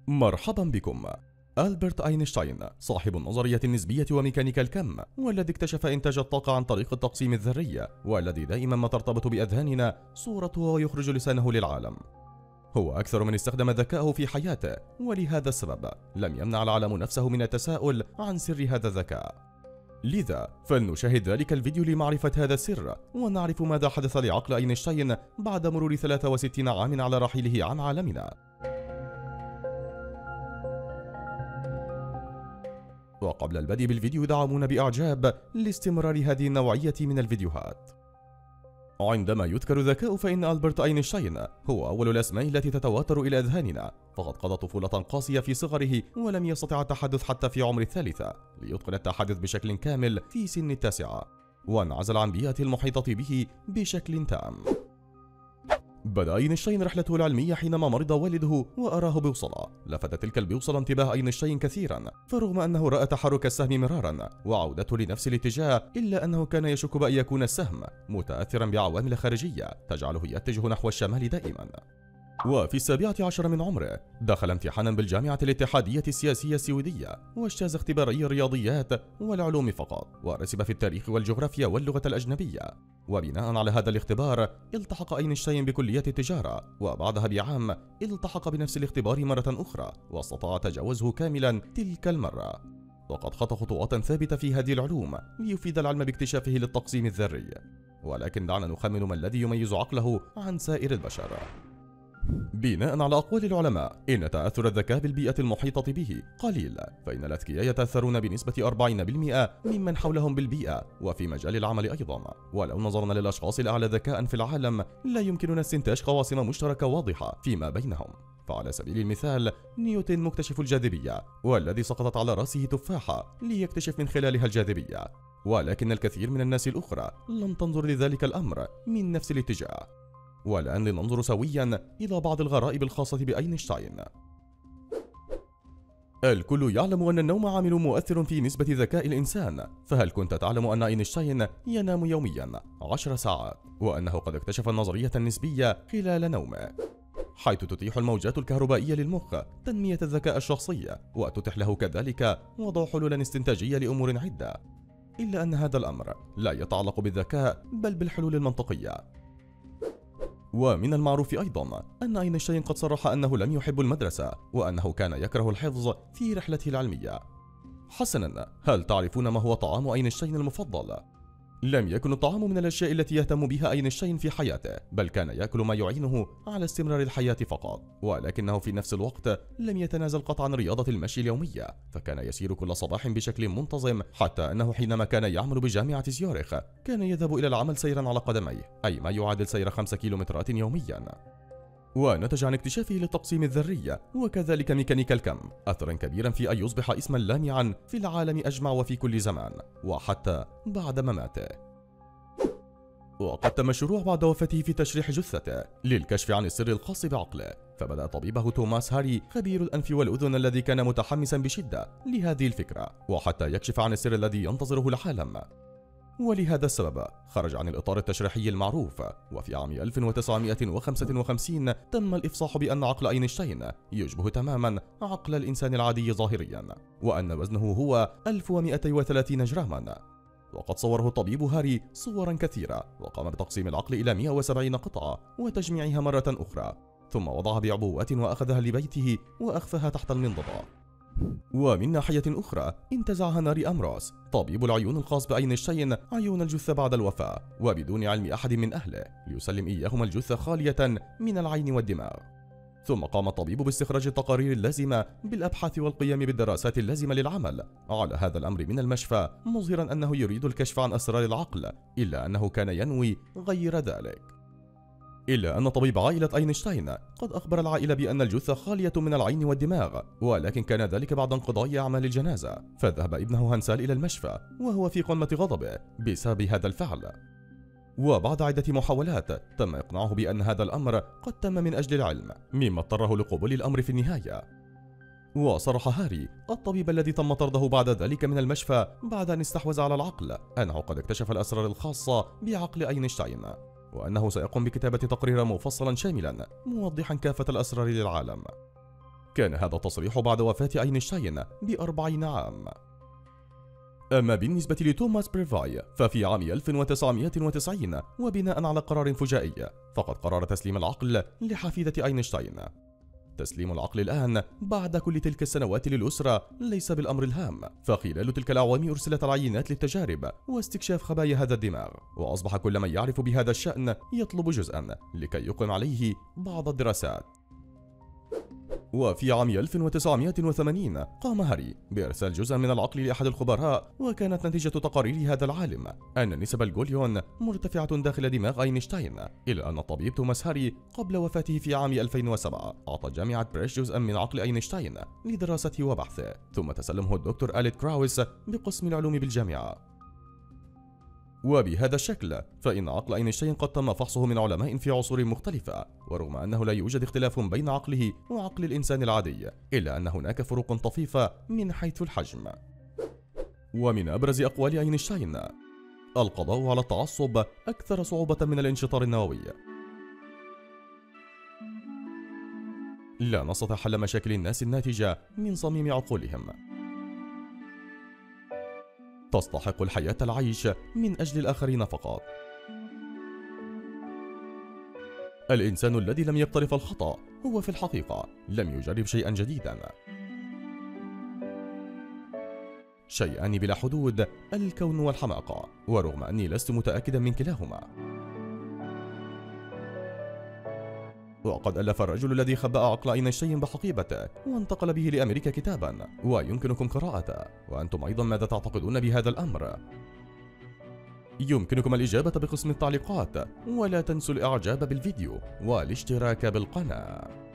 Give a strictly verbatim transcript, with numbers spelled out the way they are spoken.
مرحبا بكم. ألبرت أينشتاين صاحب النظرية النسبية وميكانيكا الكم، والذي اكتشف إنتاج الطاقة عن طريق التقسيم الذري، والذي دائما ما ترتبط بأذهاننا صورته ويخرج لسانه للعالم. هو أكثر من استخدم ذكاءه في حياته، ولهذا السبب لم يمنع العالم نفسه من التساؤل عن سر هذا الذكاء. لذا فلنشاهد ذلك الفيديو لمعرفة هذا السر، ونعرف ماذا حدث لعقل أينشتاين بعد مرور ثلاثة وستين عام على رحيله عن عالمنا. وقبل البدء بالفيديو دعمونا بإعجاب لاستمرار هذه النوعية من الفيديوهات. عندما يذكر الذكاء فإن ألبرت أينشتاين هو أول الأسماء التي تتواتر إلى أذهاننا، فقد قضى طفولة قاسية في صغره ولم يستطع التحدث حتى في عمر الثالثة، ليتقن التحدث بشكل كامل في سن التاسعة، وانعزل عن بيئته المحيطة به بشكل تام. بدأ أينشتاين رحلته العلمية حينما مرض والده وأراه بوصلة. لفتت تلك البوصلة انتباه أينشتاين كثيرا، فرغم أنه رأى تحرك السهم مرارا وعودته لنفس الاتجاه، إلا أنه كان يشك بأن يكون السهم متأثرا بعوامل خارجية تجعله يتجه نحو الشمال دائما. وفي السابعة عشر من عمره دخل امتحانا بالجامعة الاتحادية السياسية السويدية، واجتاز اختباري الرياضيات والعلوم فقط، ورسب في التاريخ والجغرافيا واللغة الأجنبية. وبناء على هذا الاختبار التحق أينشتاين بكلية التجارة، وبعدها بعام التحق بنفس الاختبار مرة أخرى واستطاع تجاوزه كاملا تلك المرة. وقد خطى خطوات ثابتة في هذه العلوم ليفيد العلم باكتشافه للتقسيم الذري، ولكن دعنا نخمن ما الذي يميز عقله عن سائر البشر. بناء على أقوال العلماء إن تأثر الذكاء بالبيئة المحيطة به قليل، فإن الأذكياء يتأثرون بنسبة أربعين بالمئة ممن حولهم بالبيئة، وفي مجال العمل أيضا. ولو نظرنا للأشخاص الأعلى ذكاء في العالم لا يمكننا استنتاج قواسم مشتركة واضحة فيما بينهم. فعلى سبيل المثال نيوتن مكتشف الجاذبية، والذي سقطت على رأسه تفاحة ليكتشف من خلالها الجاذبية، ولكن الكثير من الناس الأخرى لم تنظر لذلك الأمر من نفس الاتجاه. والآن لننظر سويا إلى بعض الغرائب الخاصة بأينشتاين. الكل يعلم أن النوم عامل مؤثر في نسبة ذكاء الإنسان، فهل كنت تعلم أن أينشتاين ينام يوميا عشر ساعات، وأنه قد اكتشف النظرية النسبية خلال نومه، حيث تتيح الموجات الكهربائية للمخ تنمية الذكاء الشخصي، وتتيح له كذلك وضع حلول استنتاجية لأمور عدة. إلا أن هذا الأمر لا يتعلق بالذكاء بل بالحلول المنطقية. ومن المعروف أيضا أن أينشتاين قد صرح أنه لم يحب المدرسة، وأنه كان يكره الحفظ في رحلته العلمية. حسنا، هل تعرفون ما هو طعام أينشتاين المفضل؟ لم يكن الطعام من الأشياء التي يهتم بها أينشتاين في حياته، بل كان يأكل ما يعينه على استمرار الحياة فقط. ولكنه في نفس الوقت لم يتنازل قط عن رياضة المشي اليومية، فكان يسير كل صباح بشكل منتظم، حتى أنه حينما كان يعمل بجامعة زيورخ كان يذهب إلى العمل سيرا على قدميه، أي ما يعادل سير خمسة كيلومترات يوميا. ونتج عن اكتشافه للتقسيم الذري وكذلك ميكانيكا الكم أثرا كبيرا في أن يصبح اسما لامعا في العالم أجمع وفي كل زمان، وحتى بعد مماته. وقد تم الشروع بعد وفاته في تشريح جثته للكشف عن السر الخاص بعقله، فبدأ طبيبه توماس هاري خبير الأنف والأذن الذي كان متحمسا بشدة لهذه الفكرة، وحتى يكشف عن السر الذي ينتظره العالم. ولهذا السبب خرج عن الإطار التشريحي المعروف، وفي عام ألف وتسعمئة وخمسة وخمسين تم الإفصاح بأن عقل أينشتاين يشبه تماما عقل الإنسان العادي ظاهريا، وأن وزنه هو ألف ومئتين وثلاثين جراما. وقد صوره الطبيب هاري صورا كثيرة، وقام بتقسيم العقل إلى مئة وسبعين قطعة وتجميعها مرة أخرى، ثم وضعها بعبوات وأخذها لبيته وأخفاها تحت المنضدة. ومن ناحية أخرى انتزع هنري أمروس طبيب العيون الخاص بأينشتاين عيون الجثة بعد الوفاة، وبدون علم أحد من أهله، ليسلم إياهما الجثة خالية من العين والدماغ. ثم قام الطبيب باستخراج التقارير اللازمة بالأبحاث والقيام بالدراسات اللازمة للعمل على هذا الأمر من المشفى، مظهرا أنه يريد الكشف عن أسرار العقل، إلا أنه كان ينوي غير ذلك. إلا أن طبيب عائلة أينشتاين قد أخبر العائلة بأن الجثة خالية من العين والدماغ، ولكن كان ذلك بعد انقضاء أعمال الجنازة، فذهب ابنه هانسال إلى المشفى وهو في قمة غضبه بسبب هذا الفعل. وبعد عدة محاولات تم إقناعه بأن هذا الأمر قد تم من أجل العلم، مما اضطره لقبول الأمر في النهاية. وصرح هاري الطبيب الذي تم طرده بعد ذلك من المشفى بعد أن استحوذ على العقل أنه قد اكتشف الأسرار الخاصة بعقل أينشتاين، وأنه سيقوم بكتابة تقريرا مفصلا شاملا موضحا كافة الأسرار للعالم. كان هذا التصريح بعد وفاة أينشتاين بأربعين عام. أما بالنسبة لتوماس بريفاي ففي عام ألف وتسعمائة وتسعين وبناء على قرار فجائي فقد قرر تسليم العقل لحفيدة أينشتاين. تسليم العقل الآن بعد كل تلك السنوات للأسرة ليس بالأمر الهام، فخلال تلك الأعوام أرسلت العينات للتجارب واستكشاف خبايا هذا الدماغ، وأصبح كل من يعرف بهذا الشأن يطلب جزءا لكي يقم عليه بعض الدراسات. وفي عام ألف وتسعمائة وثمانين قام هاري بإرسال جزءا من العقل لأحد الخبراء، وكانت نتيجة تقارير هذا العالم أن نسب الجوليون مرتفعة داخل دماغ أينشتاين، إلا أن الطبيب توماس هاري قبل وفاته في عام ألفين وسبعة أعطى جامعة بريش جزءا من عقل أينشتاين لدراسته وبحثه، ثم تسلمه الدكتور آليت كراوس بقسم العلوم بالجامعة. وبهذا الشكل فإن عقل أينشتاين قد تم فحصه من علماء في عصور مختلفة، ورغم أنه لا يوجد اختلاف بين عقله وعقل الإنسان العادي، إلا أن هناك فروق طفيفة من حيث الحجم. ومن أبرز أقوال أينشتاين: القضاء على التعصب أكثر صعوبة من الانشطار النووي. لا نستطيع حل مشاكل الناس الناتجة من صميم عقولهم. تستحق الحياة العيش من أجل الآخرين فقط. الإنسان الذي لم يقترف الخطأ هو في الحقيقة لم يجرب شيئا جديدا. شيئان بلا حدود: الكون والحماقة، ورغم أني لست متأكدا من كلاهما. وقد ألف الرجل الذي خبأ عقل أينشتاين بحقيبته وانتقل به لأمريكا كتابا، ويمكنكم قراءته. وأنتم أيضا ماذا تعتقدون بهذا الأمر؟ يمكنكم الإجابة بقسم التعليقات، ولا تنسوا الإعجاب بالفيديو والاشتراك بالقناة.